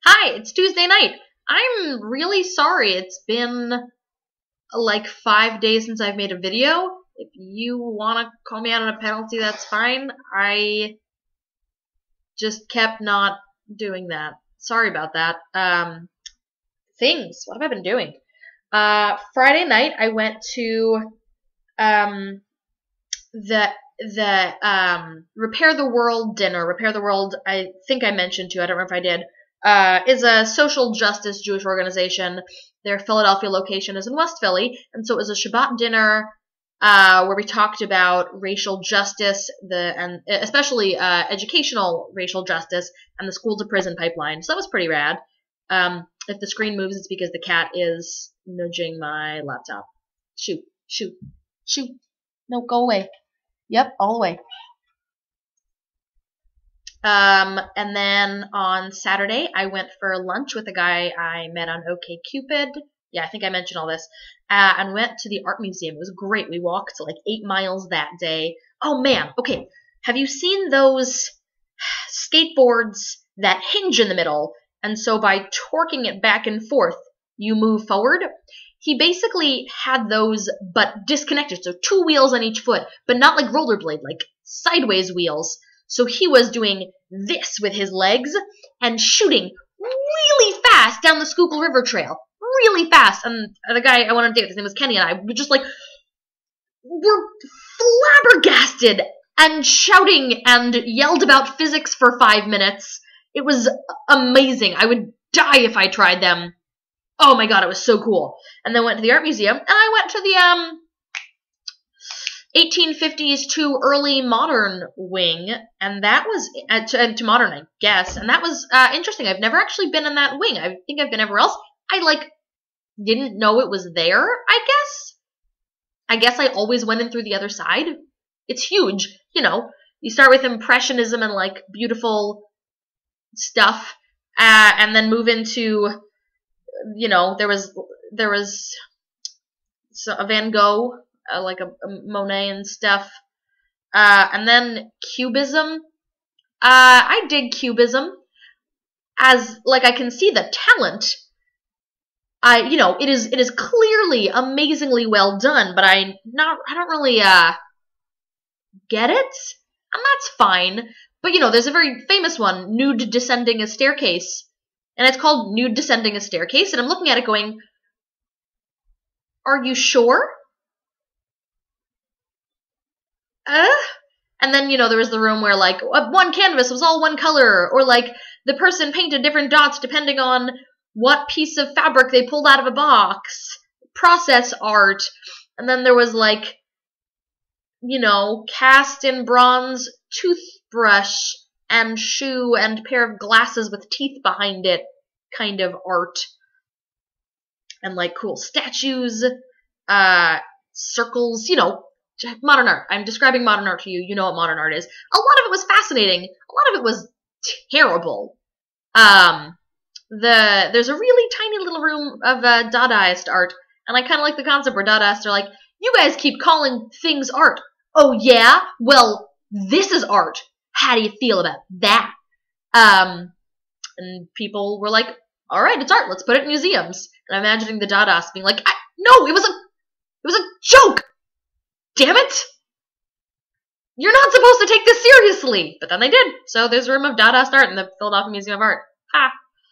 Hi, it's Tuesday night. I'm really sorry. It's been like 5 days since I've made a video. If you want to call me out on a penalty, that's fine. I just kept not doing that. Sorry about that. Things. What have I been doing? Friday night I went to um the Repair the World dinner. Repair the World, I think I mentioned to, I don't remember if I did, is a social justice Jewish organization. Their Philadelphia location is in West Philly, and so it was a Shabbat dinner where we talked about racial justice, and especially educational racial justice, and the school to prison pipeline. So that was pretty rad. If the screen moves, it's because the cat is nudging my laptop. Shoot, shoot, shoot. No, go away. Yep, all the way. And then on Saturday, I went for lunch with a guy I met on OkCupid. Yeah, I think I mentioned all this. And went to the art museum. It was great. We walked like 8 miles that day. Oh man, okay. Have you seen those skateboards that hinge in the middle? And so by torquing it back and forth, you move forward? He basically had those, but disconnected. So 2 wheels on each foot, but not like rollerblade, like sideways wheels. So he was doing this with his legs and shooting really fast down the Schuylkill River Trail. Really fast. And the guy I wanted to date, his name was Kenny, and I were just like, were flabbergasted and shouting and yelled about physics for 5 minutes. It was amazing. I would die if I tried them. Oh my god, it was so cool. And then went to the art museum, and I went to the 1850s to early modern wing, and that was to modern, I guess, and that was interesting. I've never actually been in that wing. I think I've been everywhere else. I didn't know it was there. I guess I always went in through the other side. It's huge, You start with impressionism and beautiful stuff, and then move into, there was a Van Gogh. Like a Monet and stuff. And then Cubism. I dig Cubism as, I can see the talent. It is clearly amazingly well done, but I don't really, get it. And that's fine. But, there's a very famous one, Nude Descending a Staircase. And it's called Nude Descending a Staircase, and I'm looking at it going, are you sure? And then, there was the room where, one canvas was all one color, or, the person painted different dots depending on what piece of fabric they pulled out of a box. Process art. And then there was, cast in bronze toothbrush and shoe and pair of glasses with teeth behind it kind of art. And, cool statues, circles, modern art. I'm describing modern art to you. You know what modern art is. A lot of it was fascinating. A lot of it was terrible. There's a really tiny little room of Dadaist art, and I kind of like the concept where Dadaists are like, you guys keep calling things art. Oh yeah? Well, this is art. How do you feel about that? And people were like, all right, it's art. Let's put it in museums. And I'm imagining the Dadaists being like, no, it was a joke. Damn it! You're not supposed to take this seriously! But then they did. So there's a room of Dadaist art in the Philadelphia Museum of Art. Ha!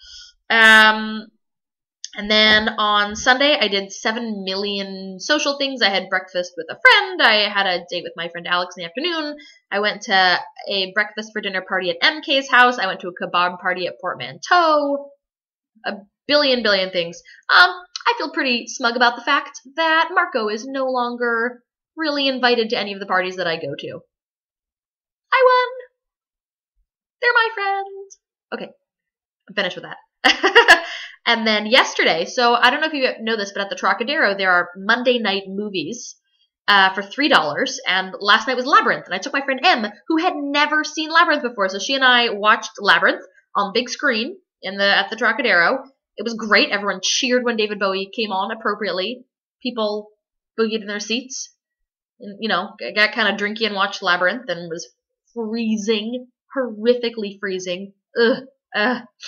And then on Sunday, I did 7 million social things. I had breakfast with a friend. I had a date with my friend Alex in the afternoon. I went to a breakfast for dinner party at MK's house. I went to a kebab party at Portmanteau. A billion things. I feel pretty smug about the fact that Marco is no longer really invited to any of the parties that I go to. I won! They're my friends! Okay, I'm finished with that. And then yesterday, so I don't know if you know this, but at the Trocadero there are Monday night movies for $3, and last night was Labyrinth, and I took my friend Em, who had never seen Labyrinth before, so she and I watched Labyrinth on big screen at the Trocadero. It was great. Everyone cheered when David Bowie came on appropriately. People boogied in their seats. And, got kind of drinky and watched Labyrinth and was freezing, horrifically freezing.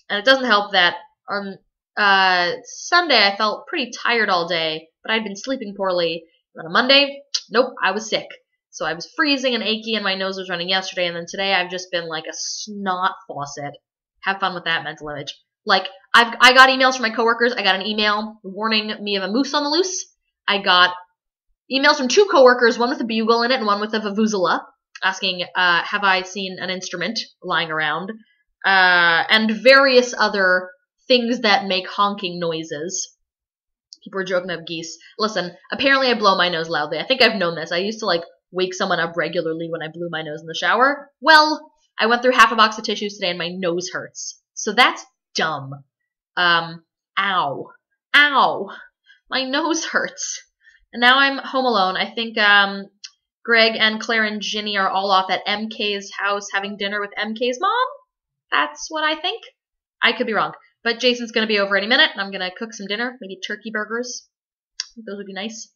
And it doesn't help that on Sunday I felt pretty tired all day, but I'd been sleeping poorly. And then on Monday, nope, I was sick. So I was freezing and achy and my nose was running yesterday, and then today I've just been like a snot faucet. Have fun with that mental image. Like, I got emails from my coworkers. I got an email warning me of a moose on the loose. I got emails from 2 coworkers, one with a bugle in it and one with a vuvuzela, asking, have I seen an instrument lying around? And various other things that make honking noises. People are joking about geese. Listen, apparently I blow my nose loudly. I think I've known this. I used to, like, wake someone up regularly when I blew my nose in the shower. Well, I went through half a box of tissues today and my nose hurts. So that's dumb. Ow. Ow. My nose hurts. And now I'm home alone. I think, Greg and Claire and Ginny are all off at MK's house having dinner with MK's mom. That's what I think. I could be wrong. But Jason's going to be over any minute, and I'm going to cook some dinner. Maybe turkey burgers. I think those would be nice.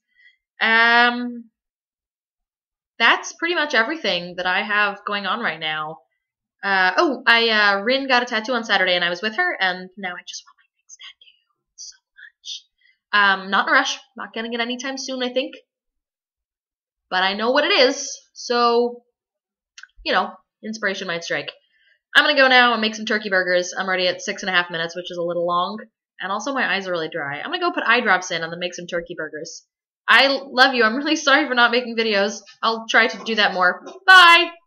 That's pretty much everything that I have going on right now. Rin got a tattoo on Saturday, and I was with her, and now I just want my next tattoo so much. Not in a rush. Not getting it anytime soon, I think. But I know what it is, so, you know, inspiration might strike. I'm going to go now and make some turkey burgers. I'm already at 6.5 minutes, which is a little long. And also my eyes are really dry. I'm going to go put eye drops in and then make some turkey burgers. I love you. I'm really sorry for not making videos. I'll try to do that more. Bye!